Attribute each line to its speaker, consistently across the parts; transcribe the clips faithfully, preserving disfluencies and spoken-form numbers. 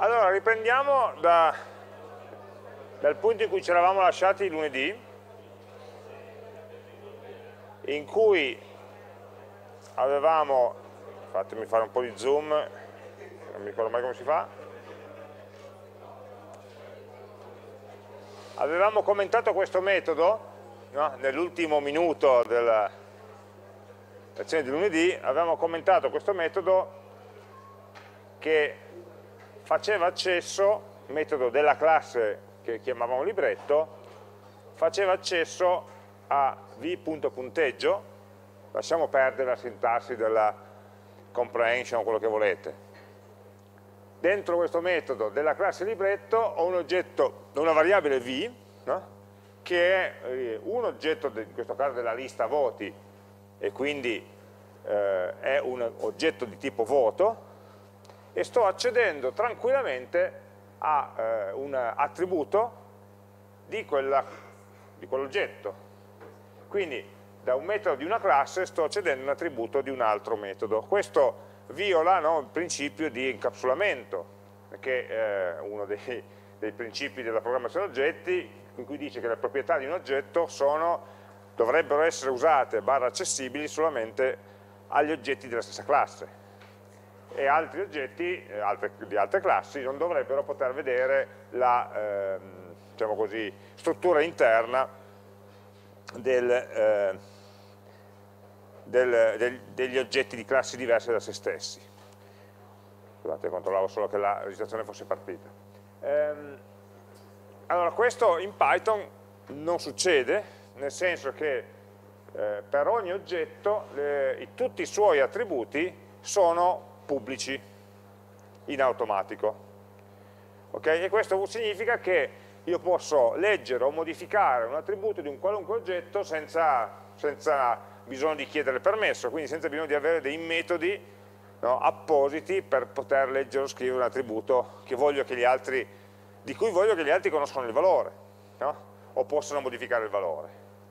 Speaker 1: Allora, riprendiamo da, dal punto in cui ci eravamo lasciati lunedì, in cui avevamo, fatemi fare un po' di zoom, non mi ricordo mai come si fa, avevamo commentato questo metodo, no? Nell'ultimo minuto della lezione di lunedì, avevamo commentato questo metodo che faceva accesso, metodo della classe che chiamavamo libretto, faceva accesso a v.punteggio, lasciamo perdere la sintassi della comprehension o quello che volete. Dentro questo metodo della classe libretto ho un oggetto, una variabile v, no? Che è un oggetto, in questo caso della lista voti, e quindi eh, è un oggetto di tipo voto, e sto accedendo tranquillamente a eh, un attributo di quella, di quell'oggetto. Quindi da un metodo di una classe sto accedendo a un attributo di un altro metodo. Questo viola, no, il principio di incapsulamento, che è uno dei, dei principi della programmazione oggetti, in cui dice che le proprietà di un oggetto sono, dovrebbero essere usate barra accessibili solamente agli oggetti della stessa classe, e altri oggetti eh, altre, di altre classi non dovrebbero poter vedere la eh, diciamo così, struttura interna del, eh, del, del, degli oggetti di classi diverse da se stessi. Scusate, controllavo solo che la registrazione fosse partita. Ehm, allora, questo in Python non succede, nel senso che eh, per ogni oggetto le, tutti i suoi attributi sono pubblici in automatico, okay? E questo significa che io posso leggere o modificare un attributo di un qualunque oggetto senza, senza bisogno di chiedere permesso, quindi senza bisogno di avere dei metodi, no, appositi per poter leggere o scrivere un attributo che voglio che gli altri, di cui voglio che gli altri conoscano il valore, no? O possano modificare il valore.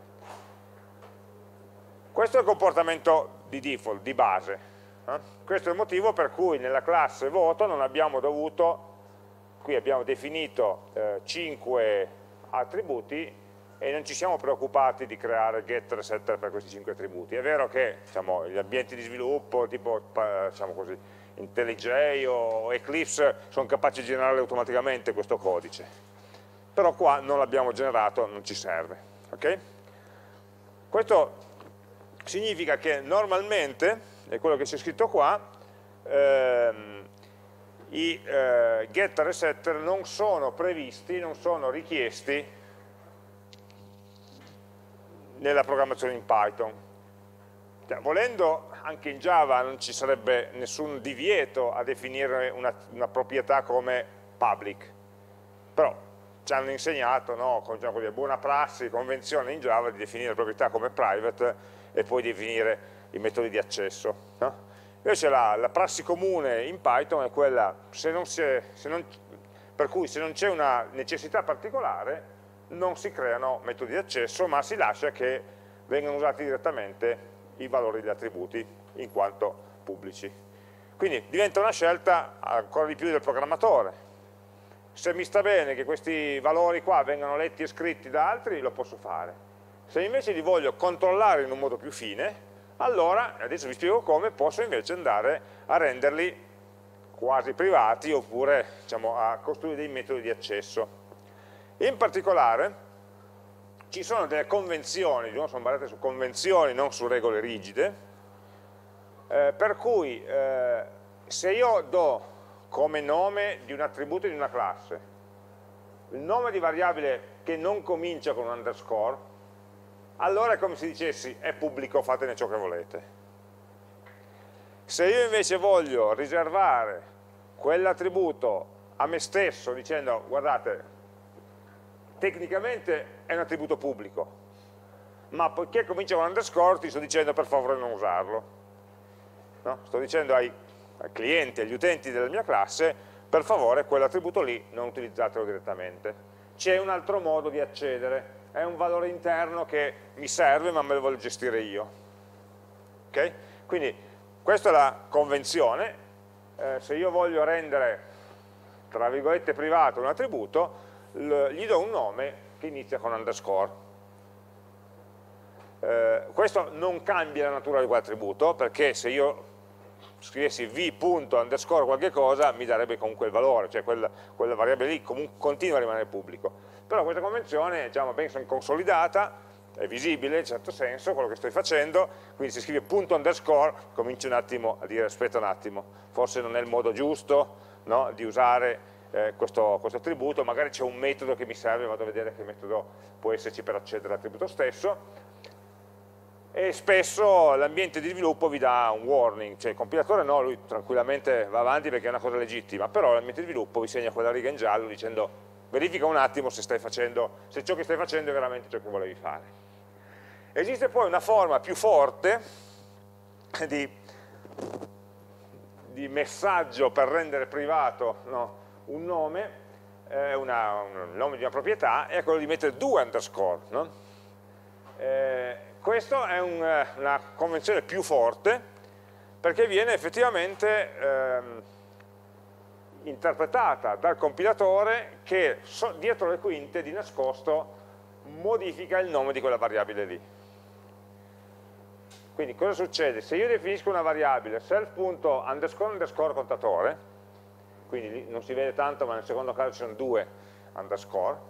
Speaker 1: Questo è il comportamento di default, di base. Questo è il motivo per cui nella classe voto non abbiamo dovuto, qui abbiamo definito eh, cinque attributi e non ci siamo preoccupati di creare getter e setter per questi cinque attributi. È vero che, diciamo, gli ambienti di sviluppo tipo diciamo così, IntelliJ o Eclipse sono capaci di generare automaticamente questo codice, però qua non l'abbiamo generato, non ci serve, okay? Questo significa che normalmente, è quello che c'è scritto qua, ehm, i eh, getter e setter non sono previsti, non sono richiesti nella programmazione in Python. Cioè, volendo, anche in Java non ci sarebbe nessun divieto a definire una, una proprietà come public, però ci hanno insegnato, no, con diciamo così, buona prassi, convenzione in Java di definire proprietà come private e poi definire i metodi di accesso, no? Invece la, la prassi comune in Python è quella, se non si è, se non, per cui se non c'è una necessità particolare non si creano metodi di accesso, ma si lascia che vengano usati direttamente i valori degli attributi in quanto pubblici. Quindi diventa una scelta ancora di più del programmatore. Se mi sta bene che questi valori qua vengano letti e scritti da altri, lo posso fare. Se invece li voglio controllare in un modo più fine, allora, adesso vi spiego come, posso invece andare a renderli quasi privati oppure diciamo, a costruire dei metodi di accesso. In particolare ci sono delle convenzioni, no? Sono basate su convenzioni, non su regole rigide, eh, per cui eh, se io do come nome di un attributo di una classe il nome di variabile che non comincia con un underscore, allora è come se dicessi è pubblico, fatene ciò che volete. Se io invece voglio riservare quell'attributo a me stesso dicendo guardate, tecnicamente è un attributo pubblico, ma poiché comincia con underscore ti sto dicendo per favore non usarlo, no? Sto dicendo ai, ai clienti, agli utenti della mia classe per favore quell'attributo lì non utilizzatelo direttamente. C'è un altro modo di accedere, è un valore interno che mi serve ma me lo voglio gestire io, okay? Quindi questa è la convenzione. Eh, se io voglio rendere tra virgolette privato un attributo, gli do un nome che inizia con underscore. Eh, questo non cambia la natura di quell'attributo, perché se io scrivessi v.underscore qualche cosa mi darebbe comunque il valore, cioè quella, quella variabile lì comunque continua a rimanere pubblico. Però questa convenzione, diciamo, ben consolidata, è visibile in certo senso quello che sto facendo, quindi se scrive punto underscore cominci un attimo a dire aspetta un attimo, forse non è il modo giusto, no, di usare eh, questo, questo attributo, magari c'è un metodo che mi serve, vado a vedere che metodo può esserci per accedere all'attributo stesso. E spesso l'ambiente di sviluppo vi dà un warning, cioè il compilatore no, lui tranquillamente va avanti perché è una cosa legittima, però l'ambiente di sviluppo vi segna quella riga in giallo dicendo verifica un attimo se, stai facendo, se ciò che stai facendo è veramente ciò che volevi fare. Esiste poi una forma più forte di, di messaggio per rendere privato, no, un nome, eh, una, un nome di una proprietà, è quello di mettere due underscore. No? Eh, Questa è un, una convenzione più forte perché viene effettivamente ehm, interpretata dal compilatore che so, dietro le quinte di nascosto modifica il nome di quella variabile lì. Quindi cosa succede? Se io definisco una variabile self.underscore underscore contatore, quindi non si vede tanto ma nel secondo caso ci sono due underscore,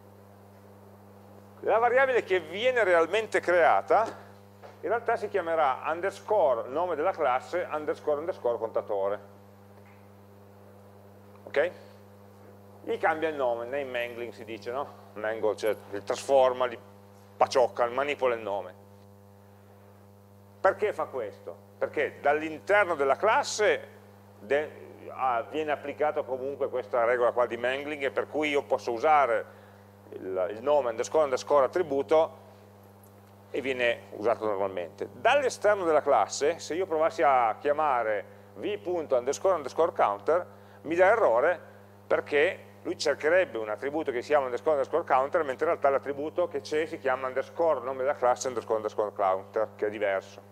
Speaker 1: la variabile che viene realmente creata in realtà si chiamerà underscore nome della classe underscore underscore contatore. Ok? Gli cambia il nome, name mangling si dice, no? Mangle, cioè li trasforma, li paciocca, manipola il nome. Perché fa questo? Perché dall'interno della classe de, ah, viene applicata comunque questa regola qua di mangling, per cui io posso usare il, il nome underscore underscore attributo e viene usato normalmente. Dall'esterno della classe, se io provassi a chiamare v.underscore underscore counter, mi dà errore perché lui cercherebbe un attributo che si chiama underscore underscore counter, mentre in realtà l'attributo che c'è si chiama underscore nome della classe underscore underscore counter, che è diverso.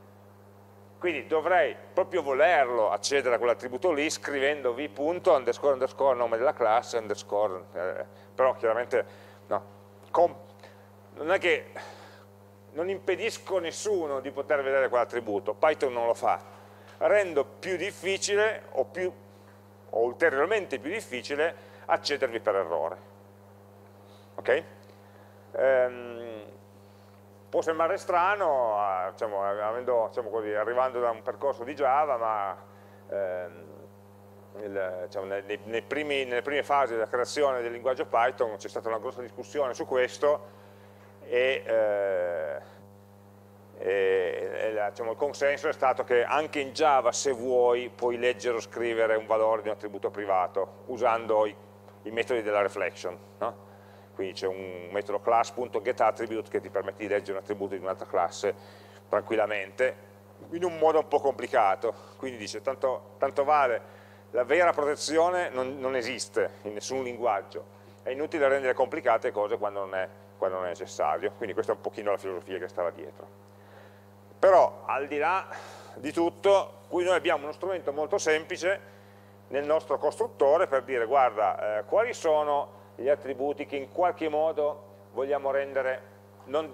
Speaker 1: Quindi dovrei proprio volerlo accedere a quell'attributo lì scrivendo v.underscore underscore nome della classe underscore, eh, però chiaramente no, com, non è che non impedisco nessuno di poter vedere quell'attributo, Python non lo fa, rendo più difficile o, più, o ulteriormente più difficile accedervi per errore. Ok? Ehm, può sembrare strano, diciamo, avendo, diciamo così, arrivando da un percorso di Java, ma ehm, il, diciamo, nei, nei primi, nelle prime fasi della creazione del linguaggio Python c'è stata una grossa discussione su questo e, eh, e, e diciamo, il consenso è stato che anche in Java, se vuoi, puoi leggere o scrivere un valore di un attributo privato usando i, i metodi della reflection, no? Quindi c'è un metodo class.getAttribute che ti permette di leggere un attributo di un'altra classe tranquillamente, in un modo un po' complicato. Quindi dice, tanto, tanto vale, la vera protezione non, non esiste in nessun linguaggio, è inutile rendere complicate cose quando non, è, quando non è necessario. Quindi questa è un pochino la filosofia che stava dietro. Però, al di là di tutto, qui noi abbiamo uno strumento molto semplice nel nostro costruttore per dire, guarda, eh, quali sono gli attributi che in qualche modo vogliamo rendere non,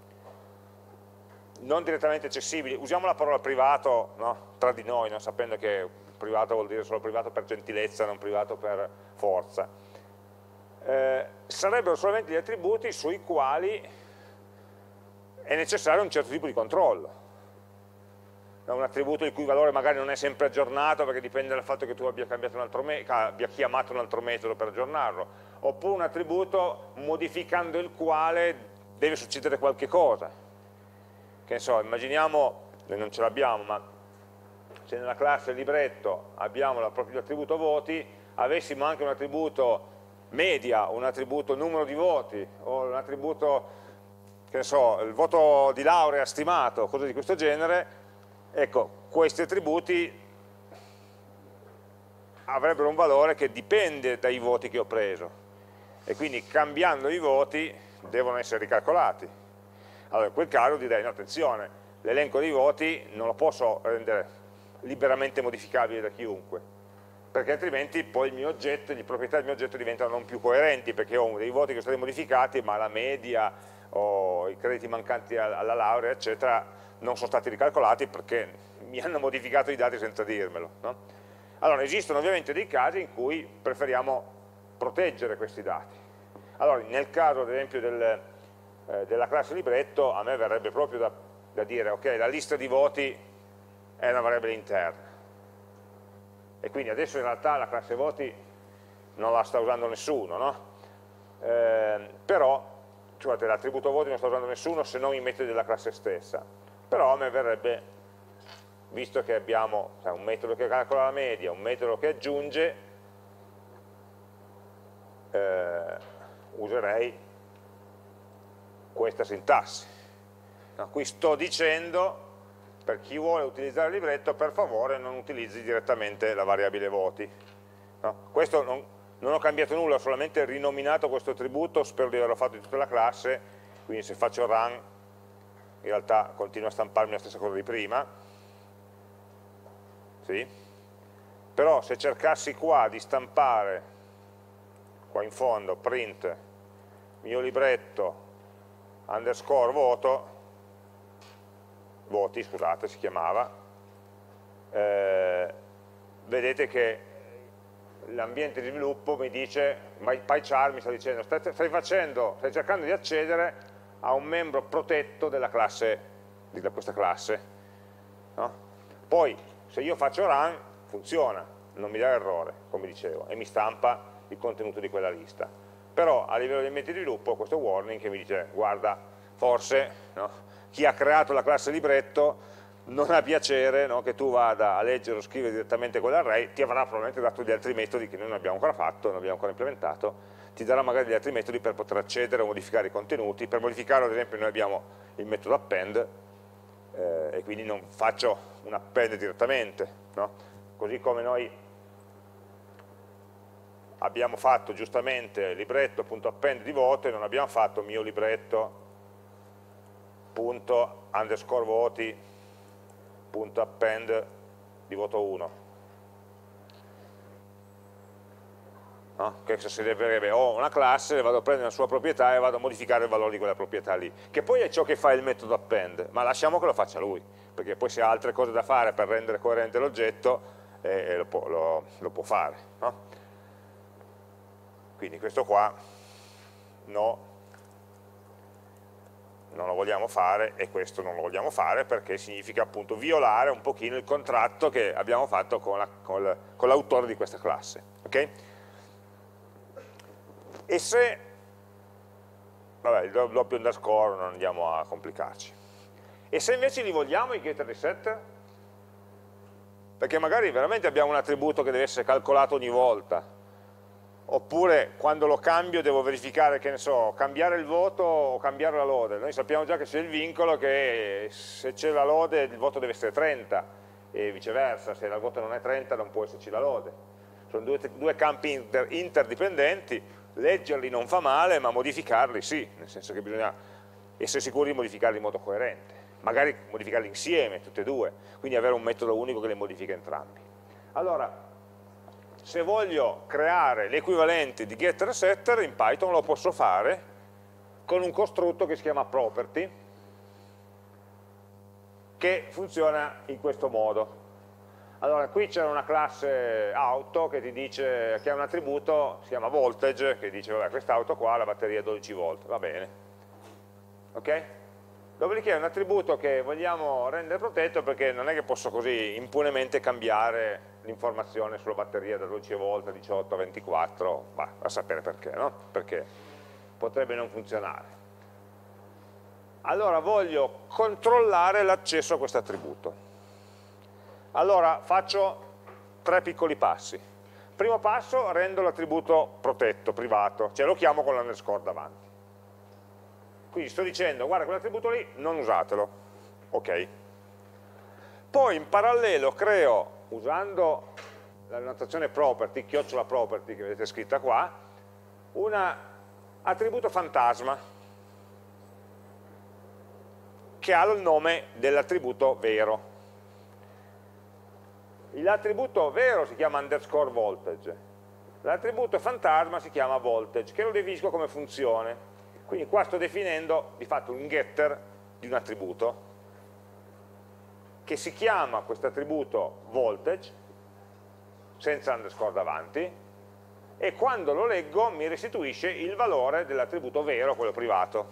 Speaker 1: non direttamente accessibili. Usiamo la parola privato, no? Tra di noi, no? Sapendo che privato vuol dire solo privato per gentilezza, non privato per forza. Eh, sarebbero solamente gli attributi sui quali è necessario un certo tipo di controllo. Un attributo il cui valore magari non è sempre aggiornato perché dipende dal fatto che tu abbia, cambiato un altro abbia chiamato un altro metodo per aggiornarlo, oppure un attributo modificando il quale deve succedere qualche cosa. Che ne so, immaginiamo, noi non ce l'abbiamo, ma se nella classe libretto abbiamo l'attributo voti, avessimo anche un attributo media, un attributo numero di voti, o un attributo, che ne so, il voto di laurea stimato, cose di questo genere. Ecco, questi attributi avrebbero un valore che dipende dai voti che ho preso e quindi cambiando i voti devono essere ricalcolati. Allora in quel caso direi, no, attenzione, l'elenco dei voti non lo posso rendere liberamente modificabile da chiunque, perché altrimenti poi il mio oggetto, le proprietà del mio oggetto diventano non più coerenti, perché ho dei voti che sono stati modificati, ma la media o i crediti mancanti alla laurea, eccetera, non sono stati ricalcolati perché mi hanno modificato i dati senza dirmelo, no? Allora, esistono ovviamente dei casi in cui preferiamo proteggere questi dati. Allora, nel caso, ad esempio, del, eh, della classe libretto, a me verrebbe proprio da, da dire, ok, la lista di voti è una variabile interna, e quindi adesso in realtà la classe voti non la sta usando nessuno, no? Eh, però, cioè l'attributo voti non sta usando nessuno se non i metodi della classe stessa, però a me verrebbe, visto che abbiamo cioè, un metodo che calcola la media, un metodo che aggiunge, eh, userei questa sintassi. No, qui sto dicendo, per chi vuole utilizzare il libretto, per favore non utilizzi direttamente la variabile voti. No? Questo non, non ho cambiato nulla, ho solamente rinominato questo attributo, spero di averlo fatto in tutta la classe, quindi se faccio run in realtà continua a stamparmi la stessa cosa di prima. Sì? Però se cercassi qua di stampare, qua in fondo, print, mio libretto, underscore voto, voti, scusate, si chiamava, eh, vedete che l'ambiente di sviluppo mi dice, PyChar mi sta dicendo, stai, stai, facendo, stai cercando di accedere a un membro protetto della classe, di questa classe. No? Poi, se io faccio run, funziona, non mi dà errore, come dicevo, e mi stampa il contenuto di quella lista. Però a livello di ambiente di sviluppo questo warning che mi dice, guarda, forse, no? Chi ha creato la classe libretto non ha piacere, no, che tu vada a leggere o scrivere direttamente quell'array, ti avrà probabilmente dato degli altri metodi che noi non abbiamo ancora fatto, non abbiamo ancora implementato, ti darà magari degli altri metodi per poter accedere o modificare i contenuti. Per modificarlo, ad esempio, noi abbiamo il metodo append, eh, e quindi non faccio un append direttamente, no? Così come noi abbiamo fatto giustamente libretto.append di voto e non abbiamo fatto mio libretto punto underscore voti punto append di voto uno, no? Che se deve, ho una classe, vado a prendere la sua proprietà e vado a modificare il valore di quella proprietà lì, che poi è ciò che fa il metodo append, ma lasciamo che lo faccia lui, perché poi se ha altre cose da fare per rendere coerente l'oggetto, eh, lo, può, lo, lo può fare, no? Quindi questo qua no, non lo vogliamo fare, e questo non lo vogliamo fare perché significa appunto violare un pochino il contratto che abbiamo fatto con l'autore la, di questa classe. Okay? E se, vabbè, il doppio underscore non andiamo a complicarci, e se invece li vogliamo i getter e i setter? Perché magari veramente abbiamo un attributo che deve essere calcolato ogni volta, oppure quando lo cambio devo verificare, che ne so, cambiare il voto o cambiare la lode. Noi sappiamo già che c'è il vincolo che se c'è la lode il voto deve essere trenta, e viceversa, se il voto non è trenta non può esserci la lode. Sono due, due campi inter, interdipendenti, leggerli non fa male, ma modificarli sì, nel senso che bisogna essere sicuri di modificarli in modo coerente, magari modificarli insieme, tutte e due, quindi avere un metodo unico che le modifica entrambi. Allora, se voglio creare l'equivalente di getter e setter in Python lo posso fare con un costrutto che si chiama property, che funziona in questo modo. Allora, qui c'è una classe auto che ti dice, che ha un attributo, si chiama voltage, che dice, vabbè, quest'auto qua ha la batteria dodici volt, va bene. Ok? Dopodiché è un attributo che vogliamo rendere protetto perché non è che posso così impunemente cambiare l'informazione sulla batteria da dodici volt a diciotto a ventiquattro, bah, a sapere perché, no? Perché potrebbe non funzionare. Allora voglio controllare l'accesso a questo attributo. Allora faccio tre piccoli passi. Primo passo, rendo l'attributo protetto, privato, cioè lo chiamo con l'underscore davanti. Quindi sto dicendo, guarda, quell'attributo lì non usatelo, ok. Poi in parallelo creo, usando la notazione property, chiocciola property che vedete scritta qua, un attributo fantasma che ha il nome dell'attributo vero. l'attributo vero si chiama underscore voltage, l'attributo fantasma si chiama voltage, che lo definisco come funzione. Quindi qua sto definendo di fatto un getter di un attributo che si chiama questo attributo voltage senza underscore davanti, e quando lo leggo mi restituisce il valore dell'attributo vero, quello privato.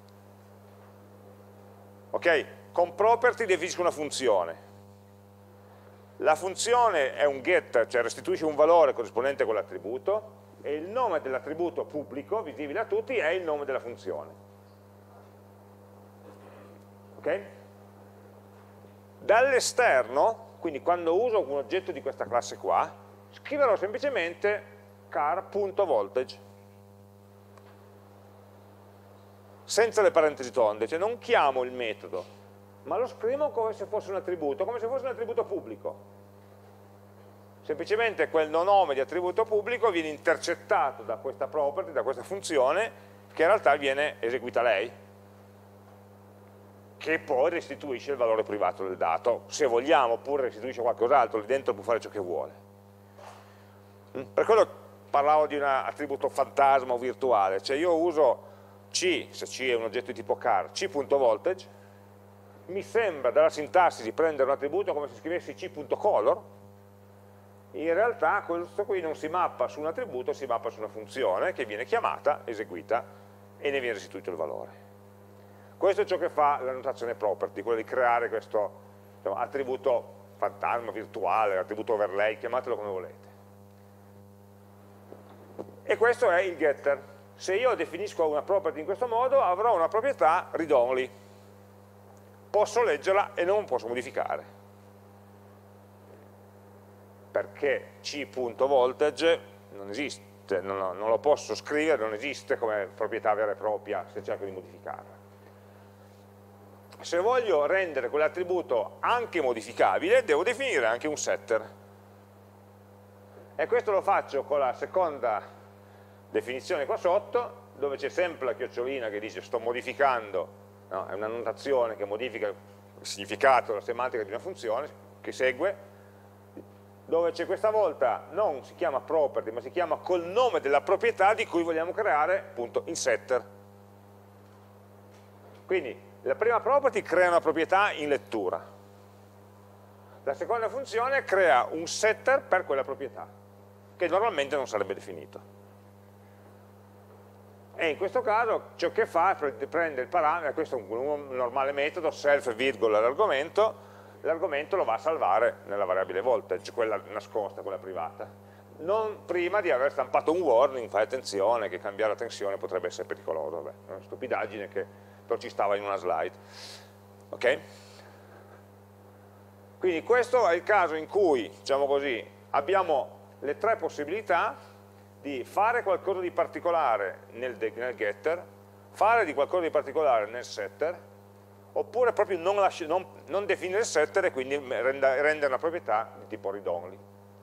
Speaker 1: Ok? Con property definisco una funzione. La funzione è un getter, cioè restituisce un valore corrispondente a quell'attributo, e il nome dell'attributo pubblico, visibile a tutti, è il nome della funzione. Ok? Dall'esterno, quindi quando uso un oggetto di questa classe qua, scriverò semplicemente car.voltage, senza le parentesi tonde, cioè non chiamo il metodo, ma lo scrivo come se fosse un attributo, come se fosse un attributo pubblico. Semplicemente quel nome di attributo pubblico viene intercettato da questa property, da questa funzione, che in realtà viene eseguita lei, che poi restituisce il valore privato del dato, se vogliamo, oppure restituisce qualcos'altro, lì dentro può fare ciò che vuole. Per quello parlavo di un attributo fantasma o virtuale, cioè io uso C, se C è un oggetto di tipo char, c.voltage, mi sembra dalla sintassi di prendere un attributo come se scrivessi c.color, in realtà questo qui non si mappa su un attributo, si mappa su una funzione che viene chiamata, eseguita e ne viene restituito il valore. Questo è ciò che fa la notazione property, quello di creare questo, diciamo, attributo fantasma, virtuale, attributo overlay, chiamatelo come volete. E questo è il getter. Se io definisco una property in questo modo, avrò una proprietà read only. Posso leggerla e non posso modificare. Perché c.voltage non esiste, non, non lo posso scrivere, non esiste come proprietà vera e propria se cerco di modificarla. Se voglio rendere quell'attributo anche modificabile, devo definire anche un setter. E questo lo faccio con la seconda definizione qua sotto, dove c'è sempre la chiocciolina che dice sto modificando, no? È una notazione che modifica il significato, la semantica di una funzione che segue, dove c'è questa volta non si chiama property, ma si chiama col nome della proprietà di cui vogliamo creare appunto in setter. Quindi la prima property crea una proprietà in lettura, la seconda funzione crea un setter per quella proprietà, che normalmente non sarebbe definito. E in questo caso ciò che fa è prende il parametro, questo è un normale metodo, self virgola l'argomento, l'argomento lo va a salvare nella variabile voltage, quella nascosta, quella privata, non prima di aver stampato un warning, fai attenzione che cambiare la tensione potrebbe essere pericoloso. Vabbè, è una stupidaggine che però ci stava in una slide. Ok? Quindi questo è il caso in cui, diciamo così, abbiamo le tre possibilità di fare qualcosa di particolare nel, nel getter, fare di qualcosa di particolare nel setter, oppure proprio non, non, non definire il setter e quindi rendere una proprietà di tipo read only.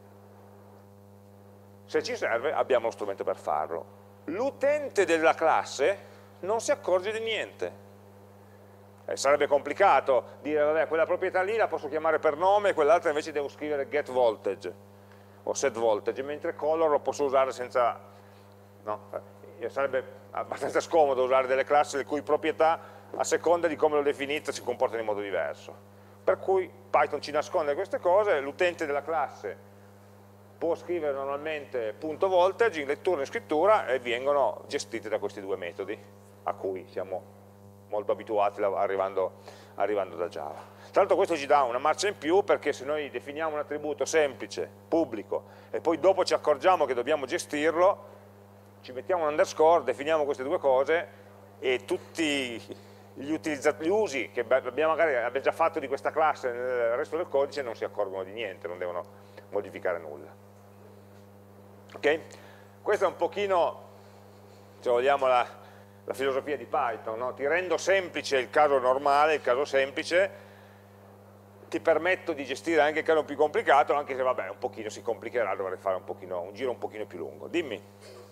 Speaker 1: Se ci serve abbiamo lo strumento per farlo. L'utente della classe non si accorge di niente. Eh, sarebbe complicato dire, vabbè, quella proprietà lì la posso chiamare per nome e quell'altra invece devo scrivere get voltage o set voltage, mentre color lo posso usare senza... No, eh, sarebbe abbastanza scomodo usare delle classi le cui proprietà, a seconda di come l'ho definita, si comportano in modo diverso. Per cui Python ci nasconde queste cose, l'utente della classe può scrivere normalmente punto voltage in lettura e in scrittura e vengono gestite da questi due metodi a cui siamo molto abituati arrivando, arrivando da Java. Tra l'altro questo ci dà una marcia in più, perché se noi definiamo un attributo semplice, pubblico, e poi dopo ci accorgiamo che dobbiamo gestirlo, ci mettiamo un underscore, definiamo queste due cose e tutti gli, gli usi che abbiamo, magari abbiamo già fatto di questa classe nel resto del codice non si accorgono di niente, non devono modificare nulla. Ok? Questa è un pochino, se vogliamo, la, la filosofia di Python, no? Ti rendo semplice il caso normale, il caso semplice, ti permetto di gestire anche il caso più complicato, anche se vabbè, un pochino si complicherà, dovrei fare un, pochino, un giro un pochino più lungo. Dimmi.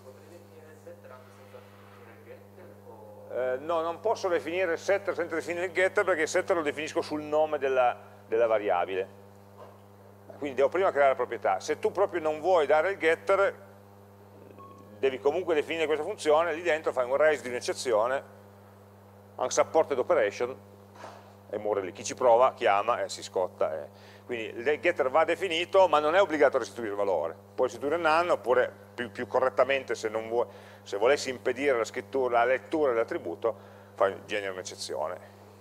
Speaker 1: Eh, no, non posso definire il setter senza definire il getter, perché il setter lo definisco sul nome della, della variabile. quindi devo prima creare la proprietà. Se tu proprio non vuoi dare il getter, devi comunque definire questa funzione, lì dentro fai un raise di un'eccezione, unsupported operation, e muore lì. Chi ci prova chiama e si scotta. E... quindi il getter va definito, ma non è obbligato a restituire il valore. Puoi restituire none, oppure più, più correttamente, se, non vuoi, se volessi impedire la, scrittura, la lettura dell'attributo, fai genera un'eccezione.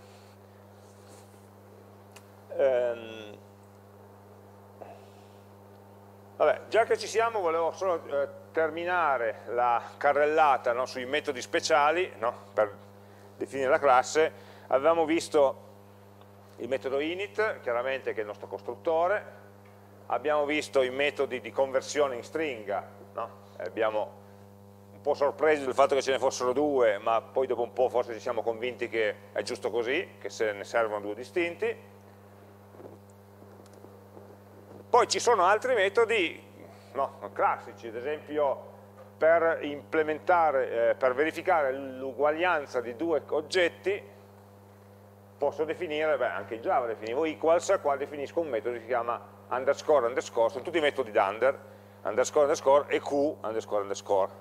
Speaker 1: Ehm... Vabbè, già che ci siamo, volevo solo eh, terminare la carrellata, no, sui metodi speciali, no, per definire la classe. Avevamo visto il metodo init, chiaramente, che è il nostro costruttore. Abbiamo visto i metodi di conversione in stringa, no? Abbiamo un po' sorpresi del fatto che ce ne fossero due, ma poi dopo un po' forse ci siamo convinti che è giusto così, che se ne servono due distinti. Poi ci sono altri metodi, no, classici, ad esempio per implementare, eh, per verificare l'uguaglianza di due oggetti, posso definire, beh, anche in Java definivo equals, qua definisco un metodo che si chiama underscore underscore, sono tutti metodi d'under, underscore underscore e q underscore underscore.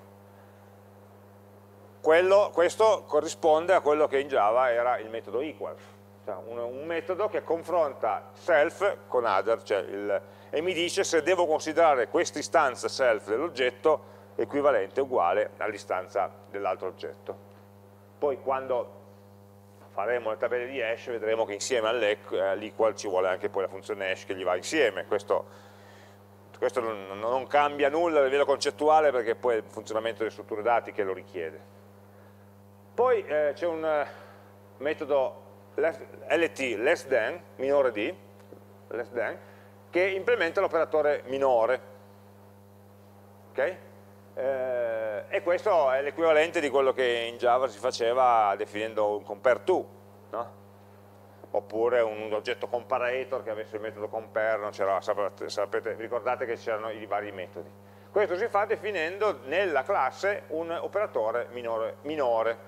Speaker 1: Quello, questo corrisponde a quello che in Java era il metodo equals, cioè un, un metodo che confronta self con other, cioè il, e mi dice se devo considerare questa istanza self dell'oggetto equivalente, uguale all'istanza dell'altro oggetto. Poi quando faremo le tabelle di hash vedremo che insieme all'equal ci vuole anche poi la funzione hash che gli va insieme. Questo, questo non, non cambia nulla a livello concettuale, perché poi è il funzionamento delle strutture dati che lo richiede. Poi eh, c'è un eh, metodo lt less than, minore di, less than, che implementa l'operatore minore. Ok? Eh, e questo è l'equivalente di quello che in Java si faceva definendo un compare to, no? Oppure un oggetto comparator che avesse il metodo compare, non c'era, sapete, sapete, ricordate che c'erano i vari metodi. Questo si fa definendo nella classe un operatore minore. minore.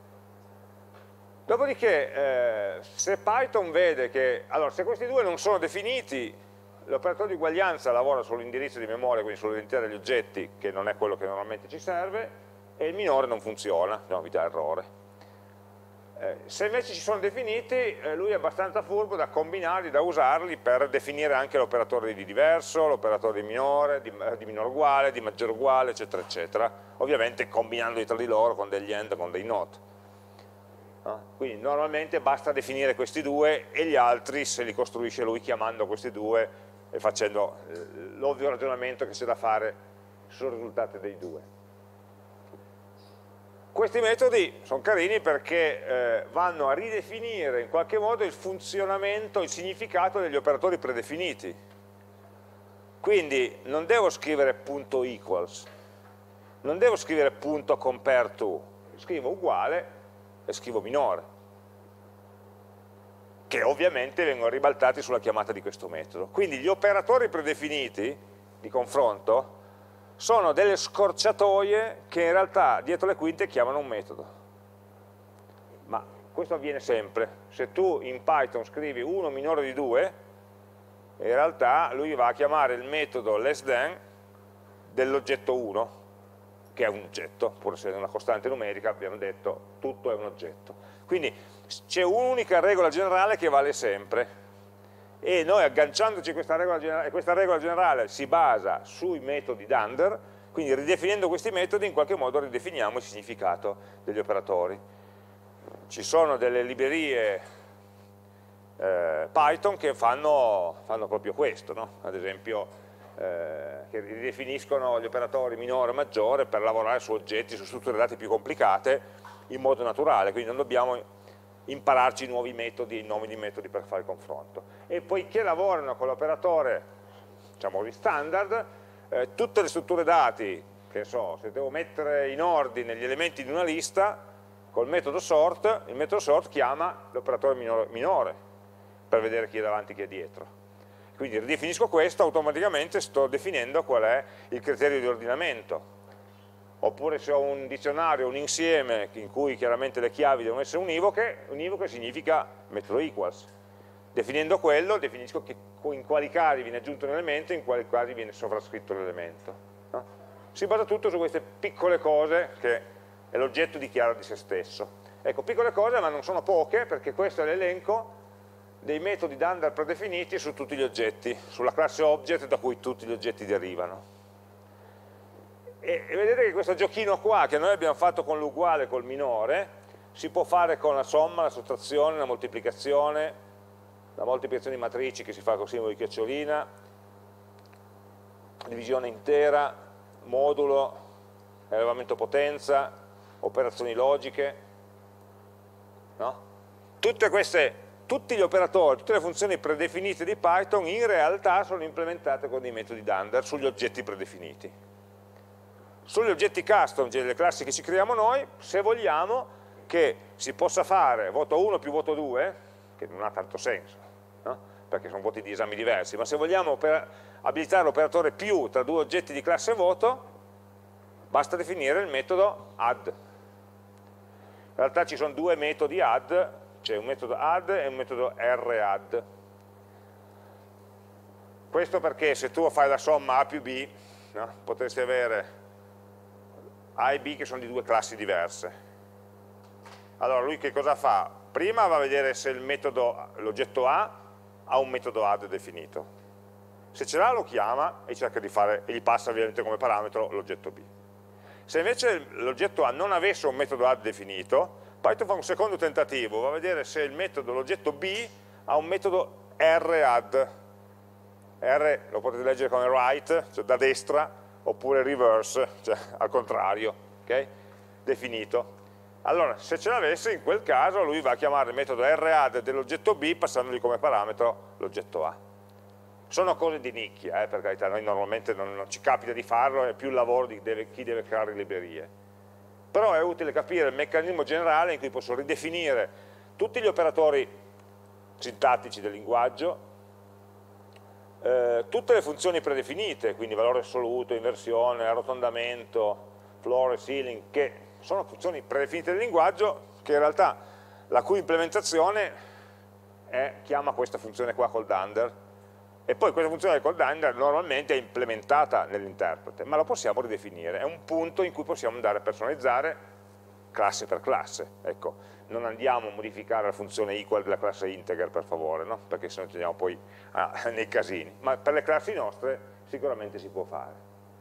Speaker 1: Dopodiché, eh, se Python vede che, allora, se questi due non sono definiti, l'operatore di uguaglianza lavora sull'indirizzo di memoria, quindi sull'identità degli oggetti, che non è quello che normalmente ci serve, e il minore non funziona, no, vi dà errore. Eh, se invece ci sono definiti, eh, lui è abbastanza furbo da combinarli, da usarli per definire anche l'operatore di diverso, l'operatore di minore, di, di minore uguale, di maggiore uguale, eccetera, eccetera, ovviamente combinandoli tra di loro con degli and, con dei not. No? Quindi normalmente basta definire questi due e gli altri se li costruisce lui chiamando questi due e facendo l'ovvio ragionamento che c'è da fare sul risultato dei due. Questi metodi sono carini perché eh, vanno a ridefinire in qualche modo il funzionamento, il significato degli operatori predefiniti. Quindi non devo scrivere punto equals, non devo scrivere punto compare to, scrivo uguale e scrivo minore, che ovviamente vengono ribaltati sulla chiamata di questo metodo. Quindi gli operatori predefiniti di confronto sono delle scorciatoie che in realtà dietro le quinte chiamano un metodo. Ma questo avviene sempre. Se tu in Python scrivi uno minore di due, in realtà lui va a chiamare il metodo less than dell'oggetto uno, che è un oggetto, pur essendo una costante numerica, abbiamo detto tutto è un oggetto. Quindi c'è un'unica regola generale che vale sempre, e noi agganciandoci a questa regola generale, questa regola generale si basa sui metodi d'under, quindi ridefinendo questi metodi in qualche modo ridefiniamo il significato degli operatori. Ci sono delle librerie eh, Python che fanno, fanno proprio questo, no? Ad esempio eh, che ridefiniscono gli operatori minore e maggiore per lavorare su oggetti, su strutture dati più complicate in modo naturale, quindi non dobbiamo impararci nuovi metodi e nomi di metodi per fare il confronto. E poiché lavorano con l'operatore, diciamo, di standard, eh, tutte le strutture dati, che so, se devo mettere in ordine gli elementi di una lista, col metodo sort, il metodo sort chiama l'operatore minore, minore per vedere chi è davanti e chi è dietro. Quindi ridefinisco questo, automaticamente sto definendo qual è il criterio di ordinamento. Oppure se ho un dizionario, un insieme in cui chiaramente le chiavi devono essere univoche, univoche significa metodo equals. Definendo quello, definisco che, in quali casi viene aggiunto un elemento e in quali casi viene sovrascritto l'elemento. No? Si basa tutto su queste piccole cose che l'oggetto dichiara di se stesso. Ecco, piccole cose, ma non sono poche, perché questo è l'elenco dei metodi Dunder predefiniti su tutti gli oggetti, sulla classe object da cui tutti gli oggetti derivano. E, e vedete che questo giochino qua, che noi abbiamo fatto con l'uguale e col minore, si può fare con la somma, la sottrazione, la moltiplicazione, la moltiplicazione di matrici che si fa con simbolo di chiocciolina, divisione intera, modulo, elevamento potenza, operazioni logiche, no? Tutte queste, tutti gli operatori, tutte le funzioni predefinite di Python in realtà sono implementate con dei metodi Dunder sugli oggetti predefiniti. Sugli oggetti custom, cioè le classi che ci creiamo noi, se vogliamo che si possa fare voto uno più voto due, che non ha tanto senso, no? Perché sono voti di esami diversi, ma se vogliamo abilitare l'operatore più tra due oggetti di classe voto, basta definire il metodo add. In realtà ci sono due metodi add, c'è un metodo add e un metodo radd. Questo perché se tu fai la somma A più B, no? Potresti avere A e B che sono di due classi diverse. Allora lui che cosa fa? Prima va a vedere se il metodo, l'oggetto A ha un metodo add definito. Se ce l'ha lo chiama e cerca di fare, e gli passa ovviamente come parametro l'oggetto B. Se invece l'oggetto A non avesse un metodo add definito, Python fa un secondo tentativo, va a vedere se il metodo, l'oggetto B, ha un metodo radd. R lo potete leggere come right, cioè da destra, oppure reverse, cioè al contrario, okay? Definito. Allora, se ce l'avesse, in quel caso lui va a chiamare il metodo radd dell'oggetto B passandogli come parametro l'oggetto A. Sono cose di nicchia, eh, per carità, noi normalmente non, non ci capita di farlo, è più il lavoro di deve, chi deve creare librerie. Però è utile capire il meccanismo generale in cui posso ridefinire tutti gli operatori sintattici del linguaggio, eh, tutte le funzioni predefinite, quindi valore assoluto, inversione, arrotondamento, floor e ceiling, che sono funzioni predefinite del linguaggio che in realtà la cui implementazione è, chiama questa funzione qua col Dunder, e poi questa funzione col Dunder normalmente è implementata nell'interprete, ma lo possiamo ridefinire, è un punto in cui possiamo andare a personalizzare classe per classe. Ecco, non andiamo a modificare la funzione equal della classe integer per favore, no? Perché se no ci andiamo poi ah, nei casini, ma per le classi nostre sicuramente si può fare.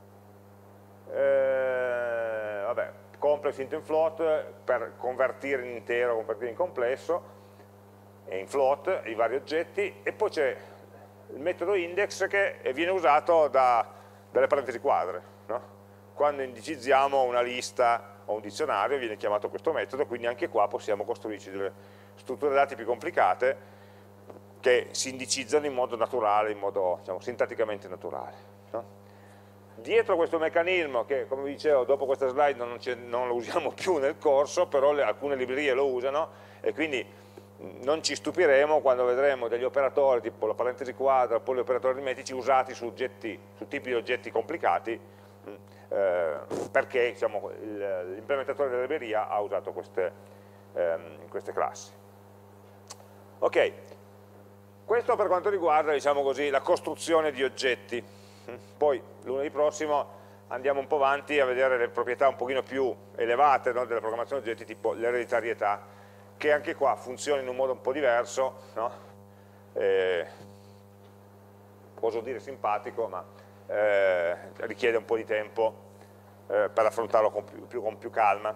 Speaker 1: Eh, vabbè, complex int in float per convertire in intero, convertire in complesso, e in float i vari oggetti, e poi c'è il metodo index che viene usato da, dalle parentesi quadre, no? Quando indicizziamo una lista o un dizionario viene chiamato questo metodo, quindi anche qua possiamo costruirci delle strutture dati più complicate che si indicizzano in modo naturale, in modo, diciamo, sintatticamente naturale, no? Dietro questo meccanismo, che come vi dicevo dopo questa slide non, non lo usiamo più nel corso, però le, alcune librerie lo usano, e quindi non ci stupiremo quando vedremo degli operatori tipo la parentesi quadra oppure gli operatori aritmetici usati su, oggetti, su tipi di oggetti complicati, eh, perché diciamo, l'implementatore della libreria ha usato queste, ehm, queste classi. Ok, questo per quanto riguarda, diciamo così, la costruzione di oggetti. Poi lunedì prossimo andiamo un po' avanti a vedere le proprietà un pochino più elevate, no, della programmazione oggetti, tipo l'ereditarietà, che anche qua funziona in un modo un po' diverso, no? eh, oso dire simpatico, ma eh, richiede un po' di tempo eh, per affrontarlo con più, più, con più calma.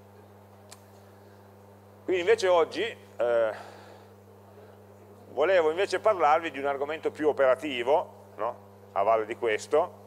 Speaker 1: Quindi invece oggi eh, volevo invece parlarvi di un argomento più operativo, no? A valle di questo,